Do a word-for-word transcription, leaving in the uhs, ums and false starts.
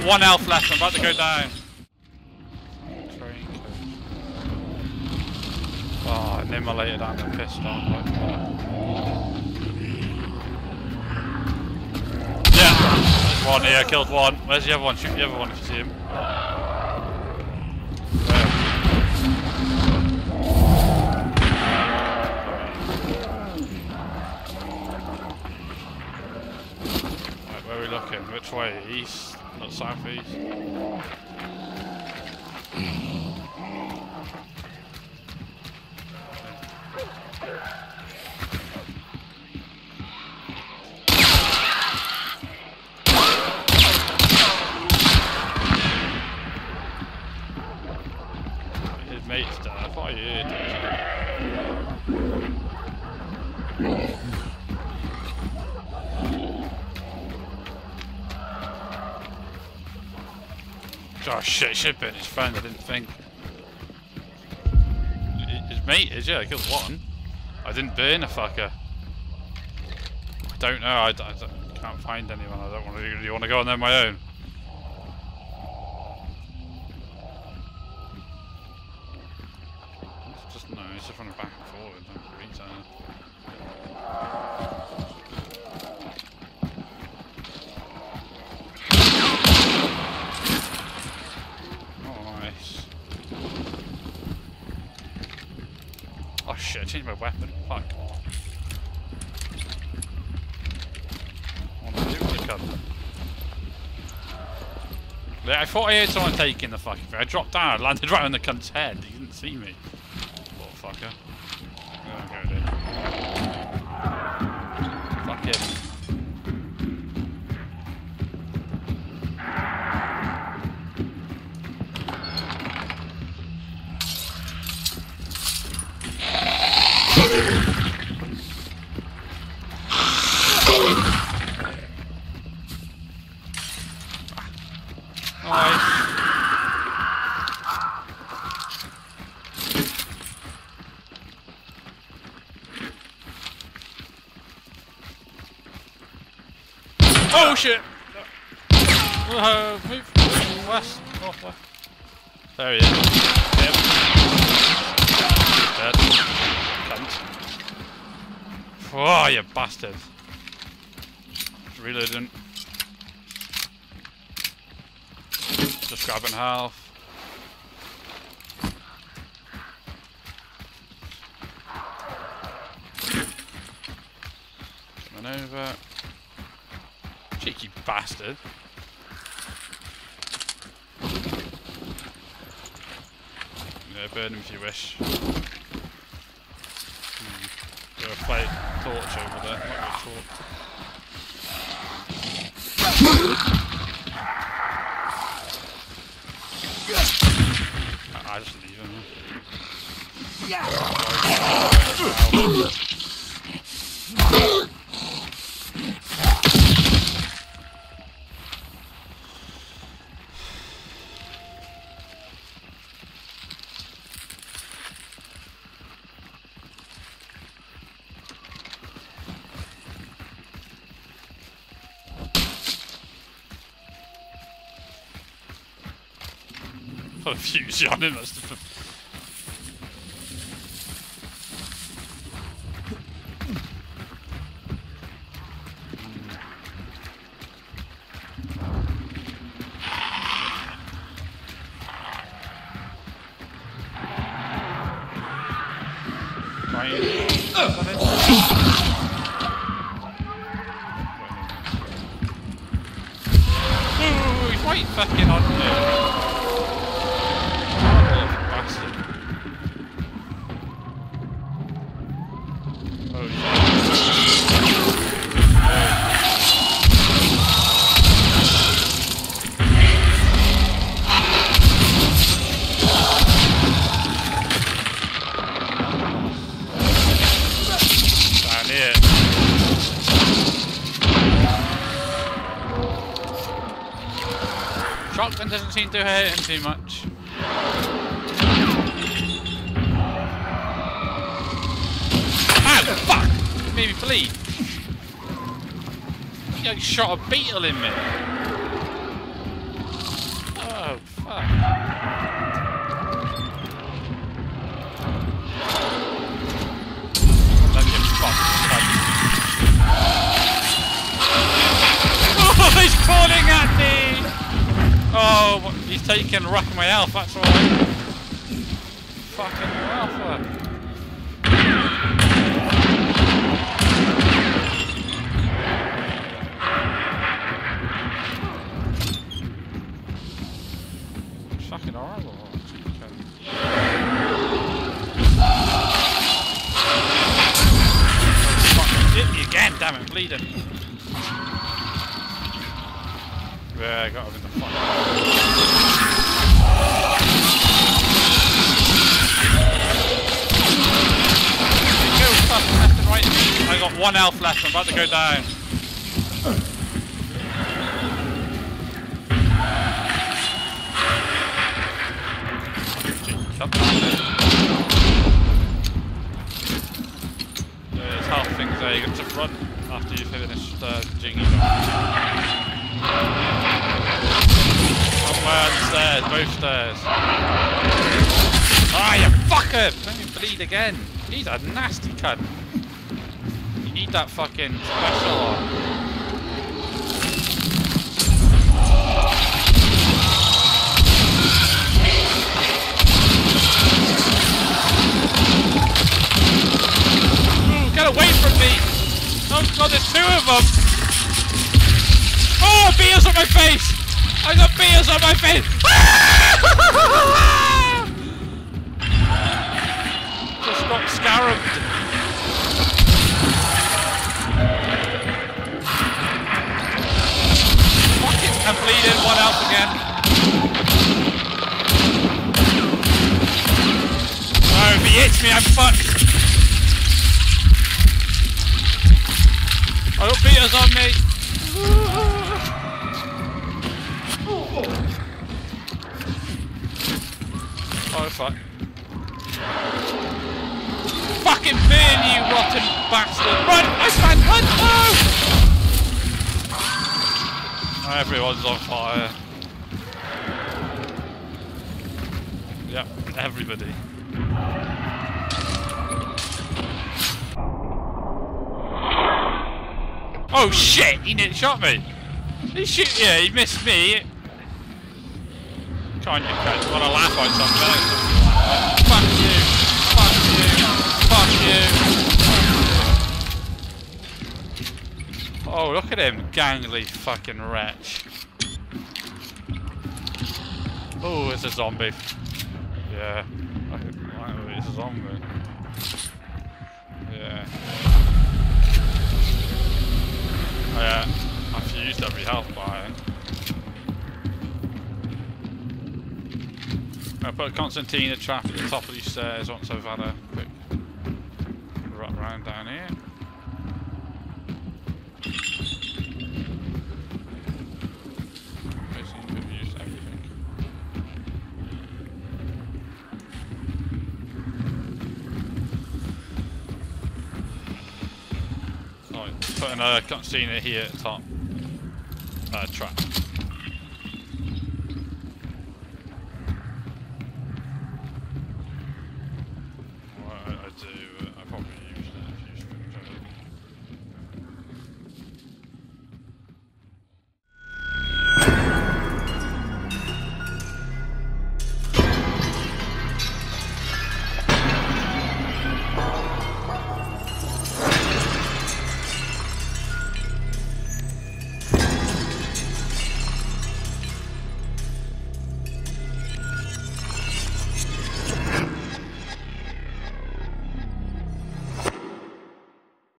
one health left. I'm about to go down. Oh, an immolated and a pissed on. Like that. Yeah, there's one here. Killed one. Where's the other one? Shoot the other one if you see him. Where are we looking? Which way? East? Not south east? His mate's dead. I thought I heard him. Oh shit, it should have been his friend, I didn't think. His mate is, yeah, I killed one. I didn't burn a fucker. I don't know, I, I, I can't find anyone, I don't want to, do you want to go on there on my own? It's just, no, it's just running back and forward, don't read that. Oh shit, I changed my weapon. Fuck. What am I doing, you cunt? Yeah, I thought I heard someone taking the fucking thing. I dropped down, I landed right on the cunt's head. He didn't see me. Little fucker. Oh, go, dude. Fuck him. Oh shit! Uh, move west, northwest. There he is. Yep. Dead. Cunt. Oh, you bastard. Reloading. Just grabbing health. Coming over. Cheeky bastard. Yeah, burn him if you wish. Hmm. Got a plate torch over there. Might be a torch. I just leave him. Got a fuse on him, must have. Ooh, he's right fucking on there. Shotgun doesn't seem to hurt him too much. Ow, fuck! It made me bleed. He like shot a beetle in me. falling at me! Oh, he's taking a rock of my health, that's alright. Fucking alpha. Fucking horrible. Hit me again, damn it, I'm bleeding. Yeah, I got him in the fucking. Go fucking left and right. I got one health left, I'm about to go down. There's health things there, you got to run after you finished uh, jinging them. Up my stairs, both stairs. Ah, you fucker! Let me bleed again. He's a nasty cunt. You need that fucking special on. Get away from me! Oh god, there's two of them! Oh, beers on my face! I got beers on my face! Just got scarabed. Fuck it, I'm bleeding, one health again. Oh, if he hits me, I'm fucked. I got beaters on me! Oh fuck. Fucking burn, you rotten bastard! Run! Iceman, run! No! Everyone's on fire. Yep, everybody. Oh shit! He nearly shot me! He shoot yeah, he missed me! Can't you catch wanna laugh at something? Fuck you! Fuck you! Fuck you! Oh, look at him, gangly fucking wretch. Oh, it's a zombie. Yeah. It's a zombie. Yeah. Oh yeah, I've used every health bar. I put a concertina trap at the top of these stairs once I've had a quick run around down here. Basically, could have used everything. Right, putting a concertina here at the top. Uh, trap. What I do.